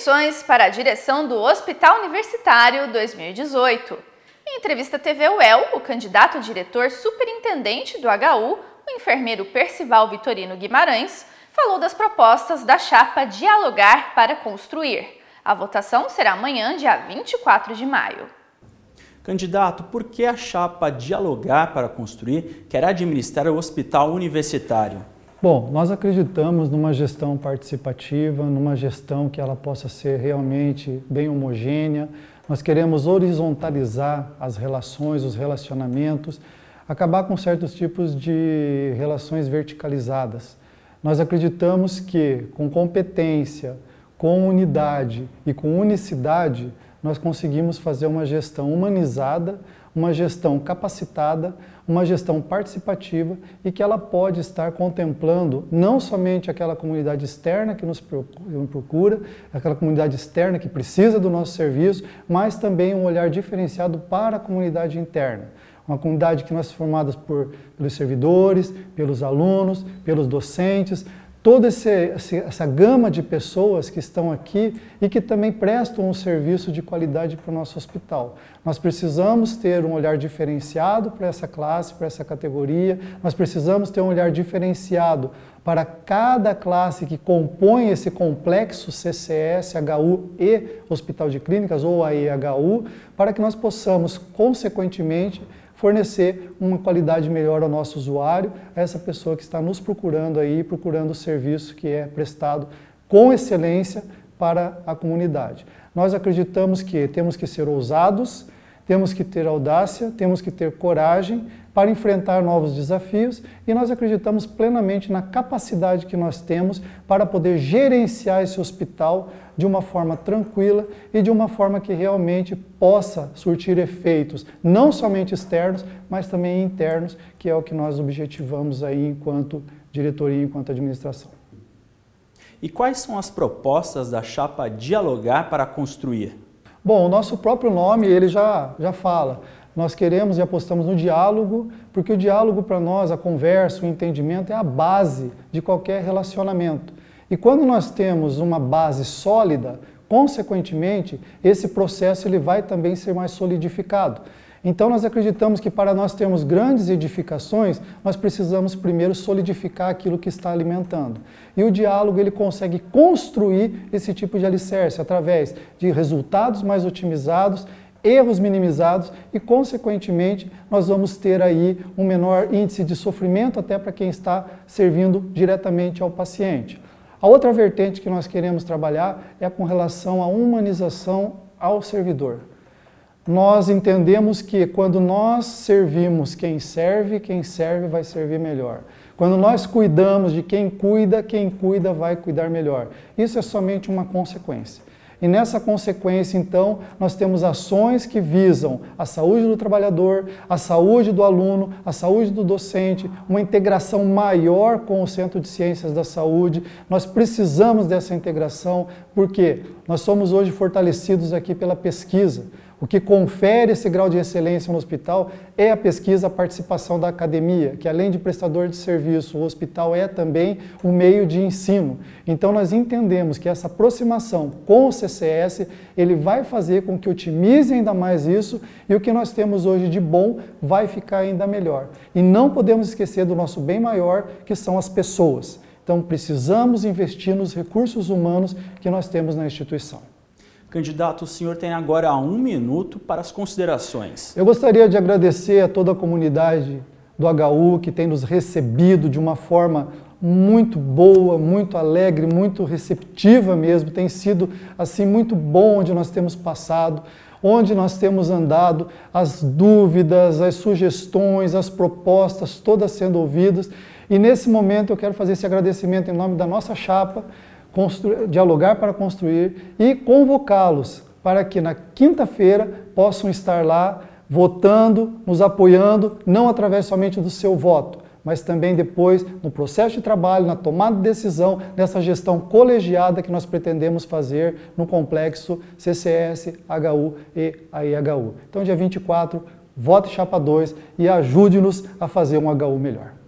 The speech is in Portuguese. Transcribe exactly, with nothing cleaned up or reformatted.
eleições para a direção do Hospital Universitário dois mil e dezoito. Em entrevista à T V U E L, o candidato a diretor superintendente do H U, o enfermeiro Percival Vitorino Guimarães, falou das propostas da chapa Dialogar para Construir. A votação será amanhã, dia vinte e quatro de maio. Candidato, por que a chapa Dialogar para Construir quer administrar o Hospital Universitário? Bom, nós acreditamos numa gestão participativa, numa gestão que ela possa ser realmente bem homogênea. Nós queremos horizontalizar as relações, os relacionamentos, acabar com certos tipos de relações verticalizadas. Nós acreditamos que com competência, com unidade e com unicidade, nós conseguimos fazer uma gestão humanizada, uma gestão capacitada, uma gestão participativa e que ela pode estar contemplando não somente aquela comunidade externa que nos procura, aquela comunidade externa que precisa do nosso serviço, mas também um olhar diferenciado para a comunidade interna. Uma comunidade que nós somos formadas por, pelos servidores, pelos alunos, pelos docentes, toda esse, essa gama de pessoas que estão aqui e que também prestam um serviço de qualidade para o nosso hospital. Nós precisamos ter um olhar diferenciado para essa classe, para essa categoria, nós precisamos ter um olhar diferenciado para cada classe que compõe esse complexo C C S, H U e Hospital de Clínicas, ou A E H U, para que nós possamos, consequentemente, fornecer uma qualidade melhor ao nosso usuário, a essa pessoa que está nos procurando aí, procurando o serviço que é prestado com excelência para a comunidade. Nós acreditamos que temos que ser ousados, temos que ter audácia, temos que ter coragem para enfrentar novos desafios e nós acreditamos plenamente na capacidade que nós temos para poder gerenciar esse hospital de uma forma tranquila e de uma forma que realmente possa surtir efeitos, não somente externos, mas também internos, que é o que nós objetivamos aí enquanto diretoria, enquanto administração. E quais são as propostas da chapa Dialogar para Construir? Bom, o nosso próprio nome, ele já, já fala. Nós queremos e apostamos no diálogo, porque o diálogo para nós, a conversa, o entendimento é a base de qualquer relacionamento. E quando nós temos uma base sólida, consequentemente, esse processo ele vai também ser mais solidificado. Então nós acreditamos que para nós termos grandes edificações, nós precisamos primeiro solidificar aquilo que está alimentando. E o diálogo ele consegue construir esse tipo de alicerce através de resultados mais otimizados, erros minimizados e, consequentemente, nós vamos ter aí um menor índice de sofrimento até para quem está servindo diretamente ao paciente. A outra vertente que nós queremos trabalhar é com relação à humanização ao servidor. Nós entendemos que quando nós servimos quem serve, quem serve vai servir melhor. Quando nós cuidamos de quem cuida, quem cuida vai cuidar melhor. Isso é somente uma consequência. E nessa consequência, então, nós temos ações que visam a saúde do trabalhador, a saúde do aluno, a saúde do docente, uma integração maior com o Centro de Ciências da Saúde. Nós precisamos dessa integração porque nós somos hoje fortalecidos aqui pela pesquisa. O que confere esse grau de excelência no hospital é a pesquisa, a participação da academia, que além de prestador de serviço, o hospital é também um meio de ensino. Então nós entendemos que essa aproximação com o C C S, ele vai fazer com que otimize ainda mais isso e o que nós temos hoje de bom vai ficar ainda melhor. E não podemos esquecer do nosso bem maior, que são as pessoas. Então precisamos investir nos recursos humanos que nós temos na instituição. Candidato, o senhor tem agora um minuto para as considerações. Eu gostaria de agradecer a toda a comunidade do H U que tem nos recebido de uma forma muito boa, muito alegre, muito receptiva mesmo. Tem sido assim muito bom onde nós temos passado, onde nós temos andado, as dúvidas, as sugestões, as propostas, todas sendo ouvidas. E nesse momento eu quero fazer esse agradecimento em nome da nossa chapa, Dialogar para Construir e convocá-los para que na quinta-feira possam estar lá votando, nos apoiando, não através somente do seu voto, mas também depois no processo de trabalho, na tomada de decisão, nessa gestão colegiada que nós pretendemos fazer no complexo C C S, H U e A E H U. Então, dia vinte e quatro, vote chapa dois e ajude-nos a fazer um H U melhor.